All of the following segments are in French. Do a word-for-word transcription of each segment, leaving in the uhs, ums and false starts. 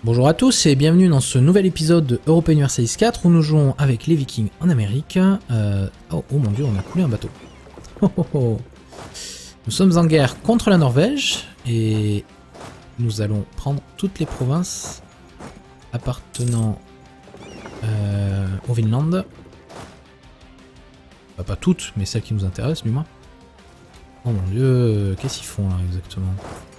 Bonjour à tous et bienvenue dans ce nouvel épisode de Europa Universalis quatre où nous jouons avec les Vikings en Amérique. Euh... Oh, oh mon dieu, on a coulé un bateau. Oh, oh, oh. Nous sommes en guerre contre la Norvège et nous allons prendre toutes les provinces appartenant euh, au Vinland. Bah, pas toutes, mais celles qui nous intéressent du moins. Oh mon dieu, qu'est-ce qu'ils font là exactement?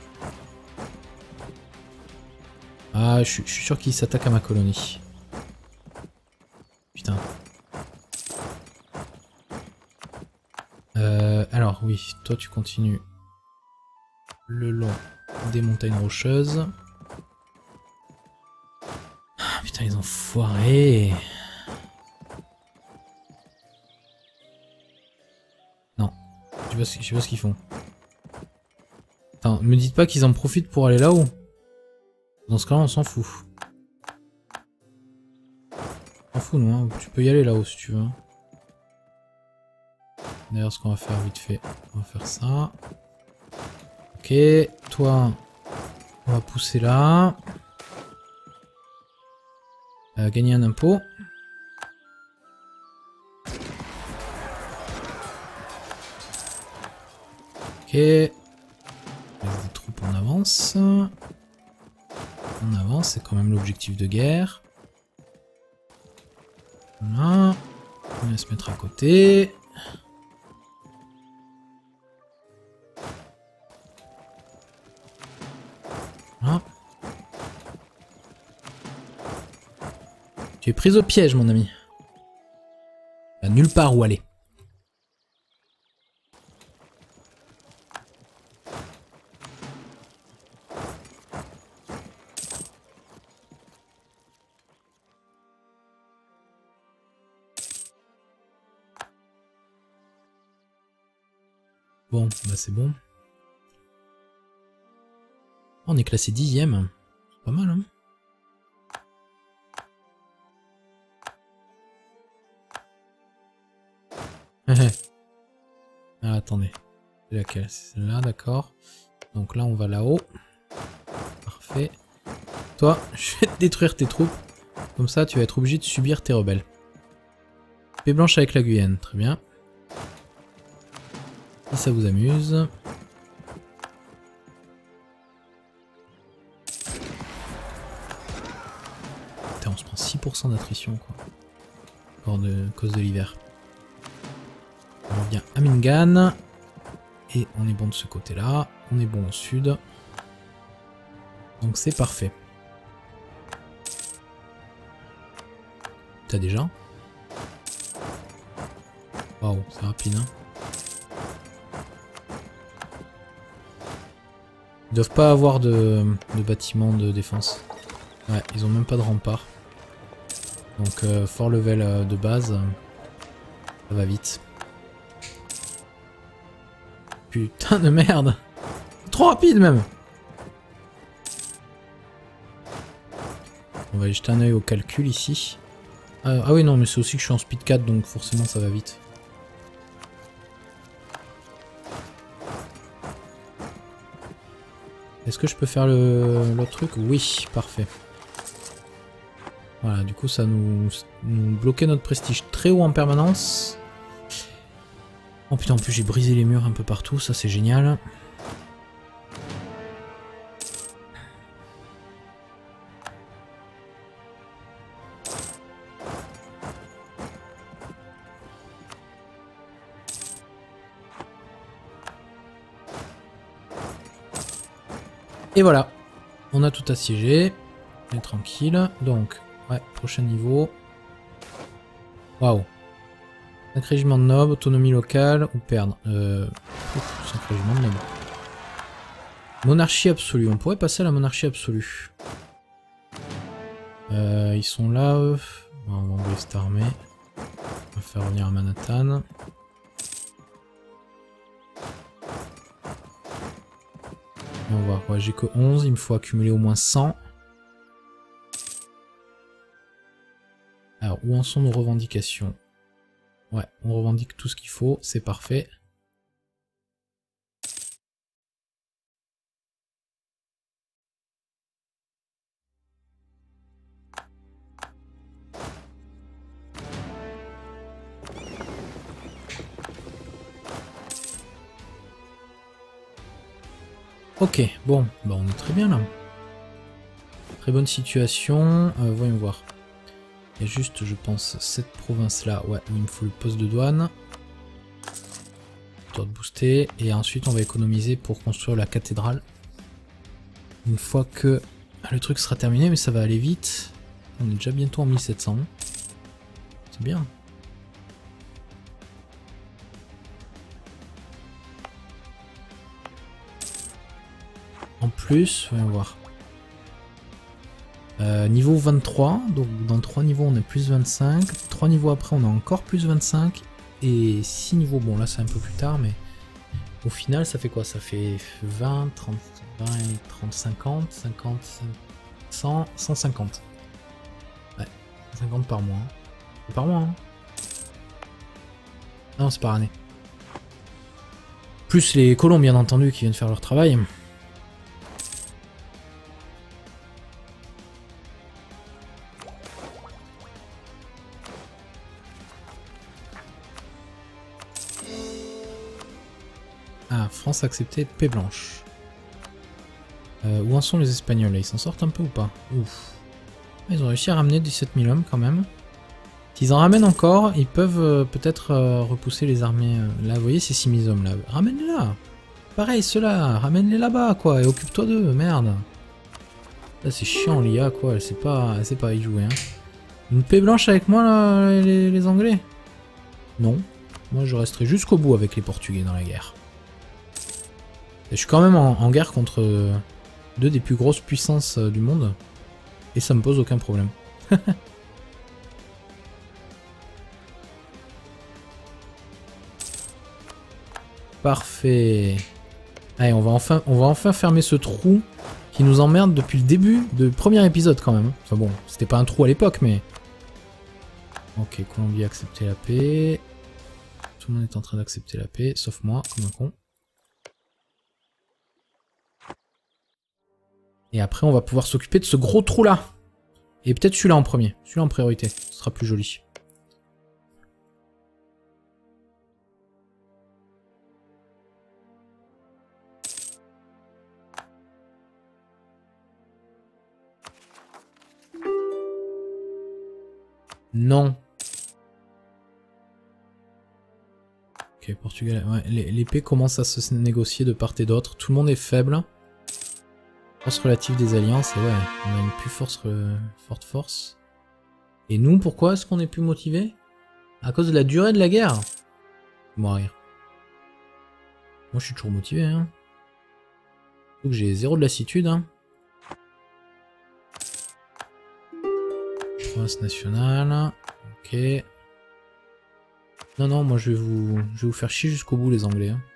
Ah, je, je suis sûr qu'ils s'attaquent à ma colonie. Putain. Euh, alors oui, toi tu continues le long des montagnes rocheuses. Ah, putain, ils ont foiré. Non, je sais pas, je sais pas ce qu'ils font. Attends, me dites pas qu'ils en profitent pour aller là-haut. Dans ce cas-là, on s'en fout. On s'en fout, nous, hein. Tu peux y aller là-haut si tu veux. D'ailleurs, ce qu'on va faire vite fait, on va faire ça. Ok, toi, on va pousser là. Euh, gagner un impôt. Ok. Laisse des troupes en avance. On avance, c'est quand même l'objectif de guerre. Voilà. On va se mettre à côté. Voilà. Tu es prise au piège, mon ami. Il n'y a nulle part où aller. Bon, bah c'est bon. On est classé dixième. C'est pas mal, hein. Ah, attendez. C'est laquelle? C'est celle-là, d'accord. Donc là, on va là-haut. Parfait. Toi, je vais te détruire tes troupes. Comme ça, tu vas être obligé de subir tes rebelles. Paix blanche avec la Guyane, très bien. Si ça vous amuse. Putain, on se prend six pour cent d'attrition, quoi. Encore de cause de l'hiver. On revient à Mingan. Et on est bon de ce côté-là. On est bon au sud. Donc c'est parfait. T'as déjà? Waouh, c'est rapide, hein. Ils doivent pas avoir de, de bâtiment de défense. Ouais, ils ont même pas de rempart. Donc euh, fort level euh, de base, euh, ça va vite. Putain de merde! Trop rapide même! On va aller jeter un oeil au calcul ici. Ah, ah oui non, mais c'est aussi que je suis en speed quatre, donc forcément ça va vite. Est-ce que je peux faire le l'autre truc? Oui, parfait. Voilà, du coup ça nous, nous bloquait notre prestige très haut en permanence. Oh putain, en plus j'ai brisé les murs un peu partout, ça c'est génial. Et voilà, on a tout assiégé. On est tranquille. Donc, ouais, prochain niveau. Waouh. cinq régiments de nobles, autonomie locale ou perdre. Euh, cinq régiments de nobles. Monarchie absolue. On pourrait passer à la monarchie absolue. Euh, ils sont là. Euh... On va envoyer cette armée. On va faire revenir à Manhattan. Et on va voir. Ouais, j'ai que onze. Il me faut accumuler au moins cent. Alors, où en sont nos revendications? Ouais, on revendique tout ce qu'il faut, c'est parfait. Ok, bon, bah on est très bien là. Très bonne situation. Euh, voyons voir. Il y a juste, je pense, cette province-là. Ouais, où il me faut le poste de douane. Histoire de booster. Et ensuite, on va économiser pour construire la cathédrale. Une fois que le truc sera terminé, mais ça va aller vite. On est déjà bientôt en mille sept cents. C'est bien. En plus, voyons voir. Euh, niveau vingt-trois, donc dans trois niveaux on est plus vingt-cinq. trois niveaux après on a encore plus vingt-cinq. Et six niveaux, bon là c'est un peu plus tard, mais au final ça fait quoi? Ça fait vingt, trente, vingt, trente, cinquante, cinquante, cent, cent cinquante. Ouais, cent cinquante par mois. C'est par mois, hein? Non, c'est par année. Plus les colons, bien entendu, qui viennent faire leur travail. Ah, France acceptée, paix blanche. Euh, où en sont les Espagnols là? Ils s'en sortent un peu ou pas? Ouf. Ils ont réussi à ramener dix-sept mille hommes quand même. S'ils en ramènent encore, ils peuvent euh, peut-être euh, repousser les armées. Euh, là, vous voyez ces six mille hommes là. Ramène-les là. Pareil, ceux-là. Ramène-les là-bas quoi. Et occupe-toi d'eux. Merde. Là, c'est chiant l'I A quoi. Elle sait pas, elle sait pas y jouer. Hein. Une paix blanche avec moi là, les, les Anglais? Non. Moi, je resterai jusqu'au bout avec les Portugais dans la guerre. Et je suis quand même en, en guerre contre euh, deux des plus grosses puissances euh, du monde. Et ça me pose aucun problème. Parfait. Allez, on va enfin, on va enfin fermer ce trou qui nous emmerde depuis le début du premier épisode quand même. Enfin bon, c'était pas un trou à l'époque, mais... Ok, Colombie a accepté la paix. Tout le monde est en train d'accepter la paix, sauf moi, comme un con. Et après, on va pouvoir s'occuper de ce gros trou-là. Et peut-être celui-là en premier. Celui-là en priorité. Ce sera plus joli. Non. Ok, Portugal. Ouais, l'épée commence à se négocier de part et d'autre. Tout le monde est faible. Force relative des alliances. Et ouais, on a une plus force, euh, forte force. Et nous, pourquoi est-ce qu'on est plus motivé? À cause de la durée de la guerre. Moi rire. Moi, je suis toujours motivé. Hein. Donc j'ai zéro de lassitude. Hein. Province nationale. Ok. Non, non, moi je vais vous, je vais vous faire chier jusqu'au bout, les Anglais. Hein.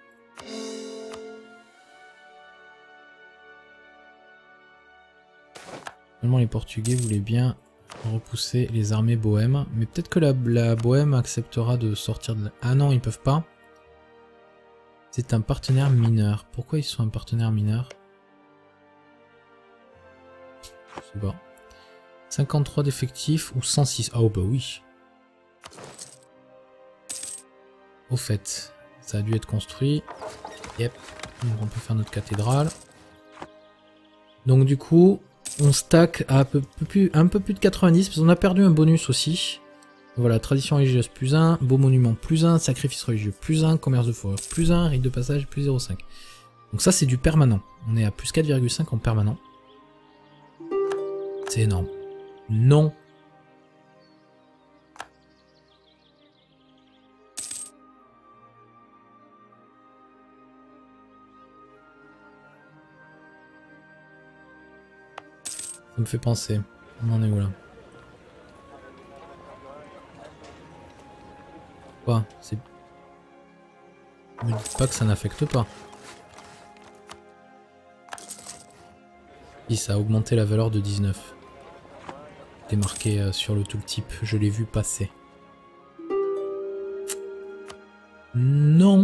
Finalement, les Portugais voulaient bien repousser les armées bohèmes. Mais peut-être que la, la Bohème acceptera de sortir de la... Ah non, ils peuvent pas. C'est un partenaire mineur. Pourquoi ils sont un partenaire mineur? Je sais pas. cinquante-trois d'effectifs ou cent six. Ah oh bah oui. Au fait, ça a dû être construit. Yep. Donc on peut faire notre cathédrale. Donc du coup, on stack à un peu plus, un peu plus de quatre-vingt-dix parce qu'on a perdu un bonus aussi. Voilà, tradition religieuse plus un, beau monument plus un, sacrifice religieux plus un, commerce de fourrure plus un, rite de passage plus zéro virgule cinq. Donc ça c'est du permanent. On est à plus quatre virgule cinq en permanent. C'est énorme. Non. Ça me fait penser. On en est où là? Quoi? C'est... Me dites pas que ça n'affecte pas. Si, ça a augmenté la valeur de dix-neuf. C'est marqué euh, sur le tooltip, je l'ai vu passer. Non.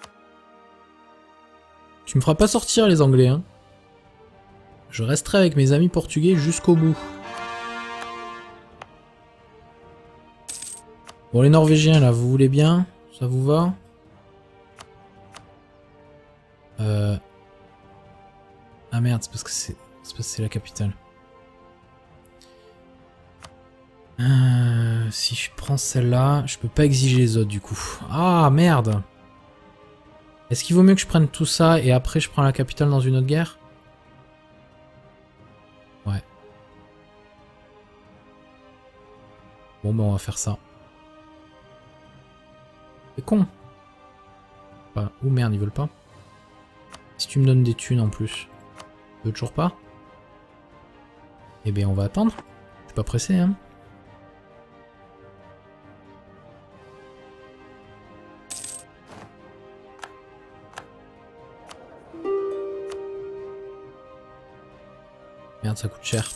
Tu me feras pas sortir les Anglais, hein. Je resterai avec mes amis portugais jusqu'au bout. Bon, les Norvégiens, là, vous voulez bien? Ça vous va? Euh... Ah merde, c'est parce que c'est parce que c'est la capitale. Euh, si je prends celle-là, je peux pas exiger les autres du coup. Ah merde. Est-ce qu'il vaut mieux que je prenne tout ça et après je prends la capitale dans une autre guerre? Ouais. Bon bah on va faire ça. C'est con. Bah, oh merde, ils veulent pas. Si tu me donnes des thunes en plus. Tu veux toujours pas? Eh bien on va attendre. Je suis pas pressé hein. Merde, ça coûte cher.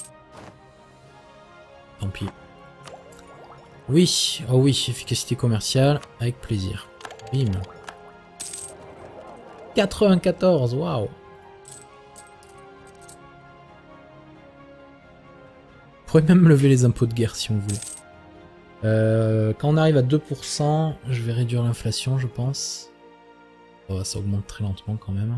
Tant pis. Oui, oh oui, efficacité commerciale, avec plaisir. Bim. quatre-vingt-quatorze, waouh. Vous pourrez même lever les impôts de guerre si on voulait. Euh, quand on arrive à deux pour cent, je vais réduire l'inflation, je pense. Oh, ça augmente très lentement quand même.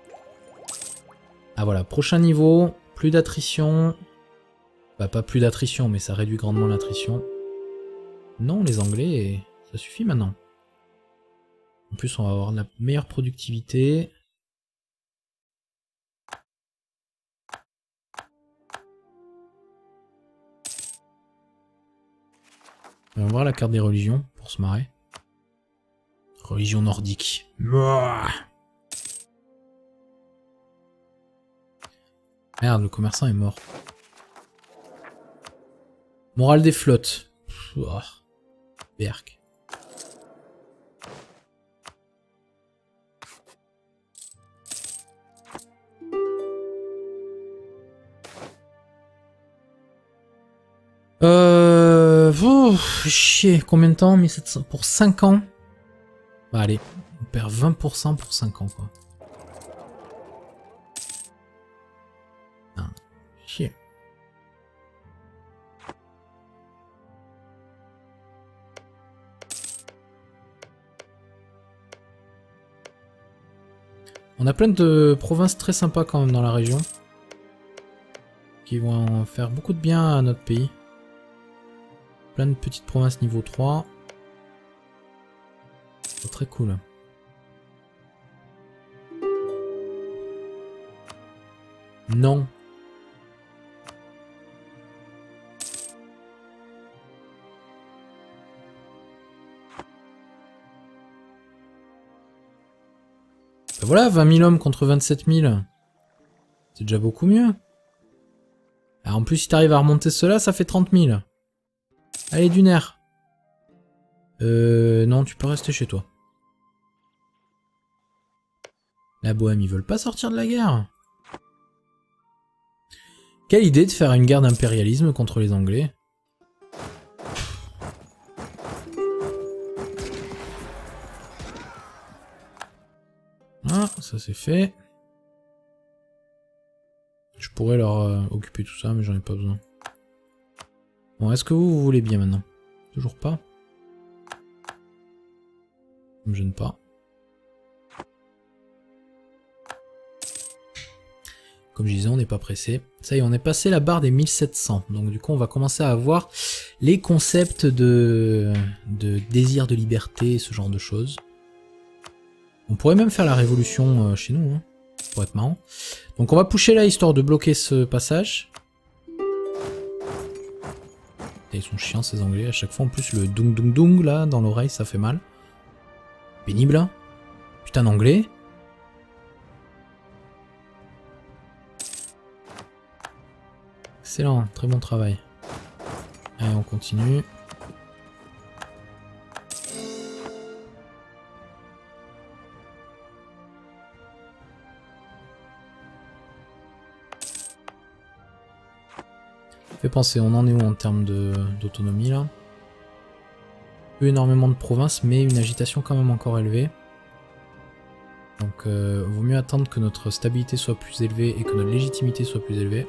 Ah voilà, prochain niveau, plus d'attrition. Bah pas plus d'attrition, mais ça réduit grandement l'attrition. Non, les Anglais, ça suffit maintenant. En plus, on va avoir de la meilleure productivité. On va voir la carte des religions, pour se marrer. Religion nordique. Merde, le commerçant est mort. Morale des flottes. Oh. Berk. Euh... Oh, chier. Combien de temps? mille sept cents pour cinq ans. Bah allez, on perd vingt pour cent pour cinq ans quoi. Ah, chier. On a plein de provinces très sympas quand même dans la région. Qui vont faire beaucoup de bien à notre pays. Plein de petites provinces niveau trois. C'est très cool. Non. Ben voilà, vingt mille hommes contre vingt-sept mille. C'est déjà beaucoup mieux. Alors en plus, si t'arrives à remonter cela, ça fait trente mille. Allez, du nerf. Euh, non, tu peux rester chez toi. La Bohème, ils veulent pas sortir de la guerre. Quelle idée de faire une guerre d'impérialisme contre les Anglais. Ah, ça c'est fait. Je pourrais leur euh, occuper tout ça, mais j'en ai pas besoin. Bon, est-ce que vous, vous voulez bien maintenant? Toujours pas. Ça me gêne pas. Comme je disais, on n'est pas pressé. Ça y est, on est passé la barre des mille sept cents. Donc du coup, on va commencer à avoir les concepts de, de désir de liberté, ce genre de choses. On pourrait même faire la révolution euh, chez nous, hein. Ça pourrait être marrant. Donc on va pusher là, histoire de bloquer ce passage. Et ils sont chiants ces Anglais, à chaque fois en plus le dung dung dung là, dans l'oreille, ça fait mal. Pénible, hein. Putain d'Anglais. Excellent, très bon travail. Allez, on continue. Fait penser, on en est où en termes d'autonomie là? Peu énormément de provinces, mais une agitation quand même encore élevée. Donc euh, vaut mieux attendre que notre stabilité soit plus élevée et que notre légitimité soit plus élevée.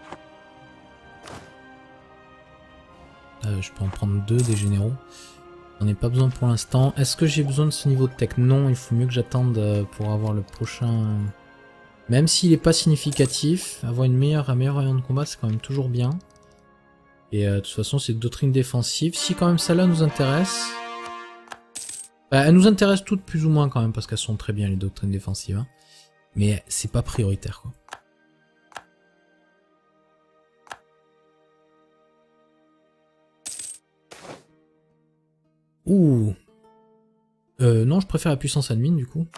Euh, je peux en prendre deux des généraux. J'en ai pas besoin pour l'instant. Est-ce que j'ai besoin de ce niveau de tech? Non, il faut mieux que j'attende pour avoir le prochain... Même s'il est pas significatif, avoir une meilleure, un meilleur rayon de combat, c'est quand même toujours bien. Et euh, de toute façon, c'est doctrine défensive. Si quand même celle-là nous intéresse... Bah, elles nous intéressent toutes plus ou moins quand même, parce qu'elles sont très bien les doctrines défensives. Hein. Mais c'est pas prioritaire, quoi. Ouh. Euh, non, je préfère la puissance admin, du coup.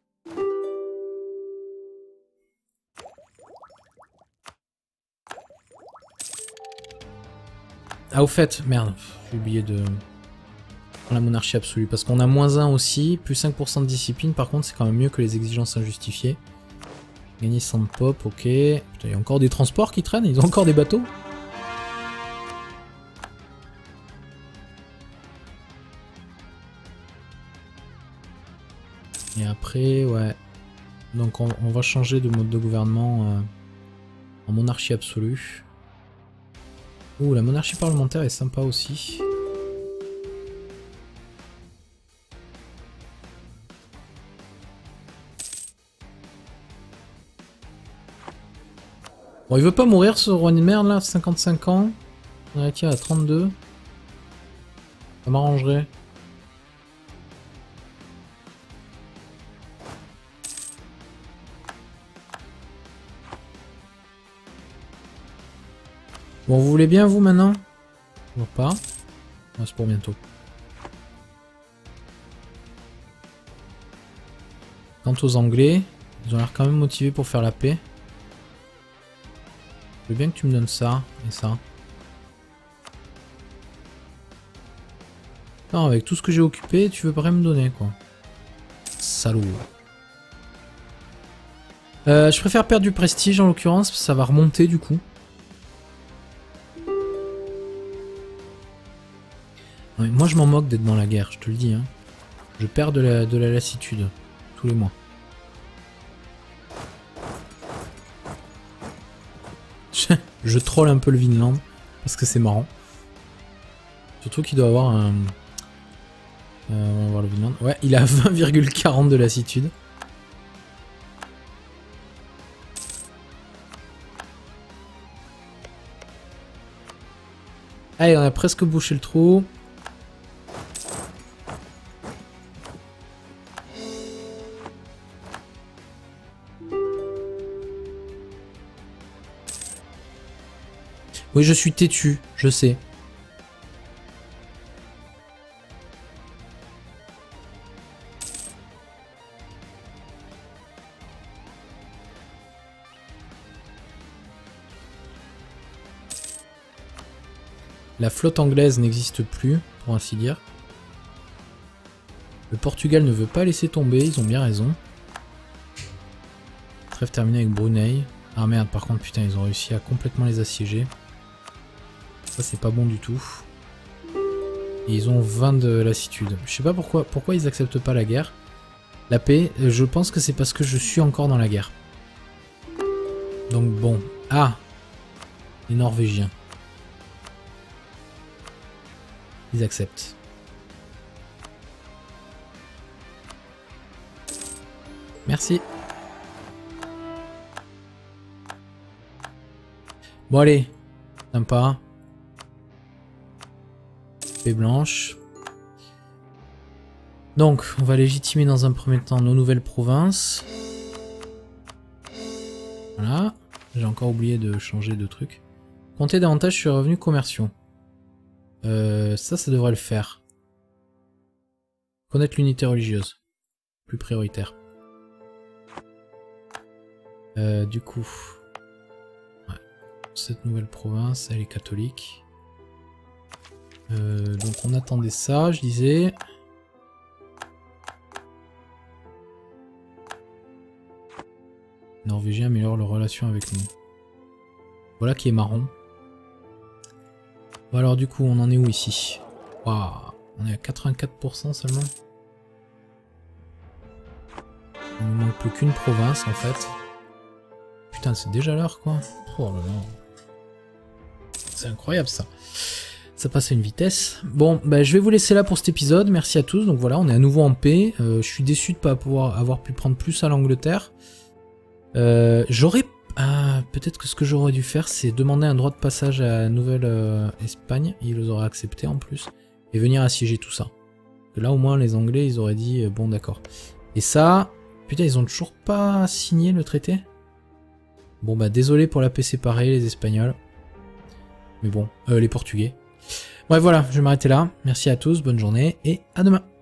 Ah, au fait, merde, j'ai oublié de... la monarchie absolue, parce qu'on a moins un aussi, plus cinq pour cent de discipline, par contre c'est quand même mieux que les exigences injustifiées. Gagner cent de pop, ok. Putain, il y a encore des transports qui traînent, ils ont encore des bateaux. Et après, ouais. Donc on, on va changer de mode de gouvernement euh, en monarchie absolue. Ouh, la monarchie parlementaire est sympa aussi. Bon, il veut pas mourir ce roi de merde là, cinquante-cinq ans. On est à trente-deux. Ça m'arrangerait. Bon, vous voulez bien vous maintenant? Toujours pas. Ah, c'est pour bientôt. Quant aux Anglais, ils ont l'air quand même motivés pour faire la paix. Je veux bien que tu me donnes ça et ça. Non, avec tout ce que j'ai occupé, tu veux pas me donner quoi. Salaud. Euh, je préfère perdre du prestige en l'occurrence, ça va remonter du coup. Ouais, moi je m'en moque d'être dans la guerre, je te le dis. Hein. Je perds de la, de la lassitude tous les mois. Je troll un peu le Vinland parce que c'est marrant. Surtout qu'il doit avoir un... Euh, on va voir le Vinland. Ouais, il a vingt virgule quarante de lassitude. Allez, on a presque bouché le trou. Oui, je suis têtu, je sais. La flotte anglaise n'existe plus, pour ainsi dire. Le Portugal ne veut pas laisser tomber, ils ont bien raison. Trêve terminée avec Brunei. Ah merde, par contre, putain, ils ont réussi à complètement les assiéger. Ça, c'est pas bon du tout. Et ils ont vingt de lassitude. Je sais pas pourquoi, pourquoi ils acceptent pas la guerre. La paix, je pense que c'est parce que je suis encore dans la guerre. Donc bon. Ah, les Norvégiens. Ils acceptent. Merci. Bon allez, sympa. Paix blanche. Donc, on va légitimer dans un premier temps nos nouvelles provinces. Voilà. J'ai encore oublié de changer de truc. Compter davantage sur les revenus commerciaux. Euh, ça, ça devrait le faire. Connaître l'unité religieuse. Plus prioritaire. Euh, du coup... Ouais. Cette nouvelle province, elle est catholique. Euh, donc on attendait ça, je disais. Norvégien améliore leur relation avec nous. Voilà qui est marrant. Bon alors du coup, on en est où ici? Waouh, on est à quatre-vingt-quatre pour cent seulement. Il ne manque plus qu'une province en fait. Putain, c'est déjà l'heure quoi. Oh là là. C'est incroyable ça. Ça passe à une vitesse. Bon, bah, je vais vous laisser là pour cet épisode. Merci à tous. Donc voilà, on est à nouveau en paix. Euh, je suis déçu de ne pas pouvoir avoir pu prendre plus à l'Angleterre. Euh, j'aurais... Ah, peut-être que ce que j'aurais dû faire, c'est demander un droit de passage à Nouvelle-Espagne. Euh, Ils les auraient accepté en plus. Et venir assiéger tout ça. Que là, au moins, les Anglais, ils auraient dit, euh, bon, d'accord. Et ça... Putain, ils ont toujours pas signé le traité? Bon, bah, désolé pour la paix séparée, les Espagnols. Mais bon, euh, les Portugais. Bref, voilà, je vais m'arrêter là. Merci à tous, bonne journée et à demain.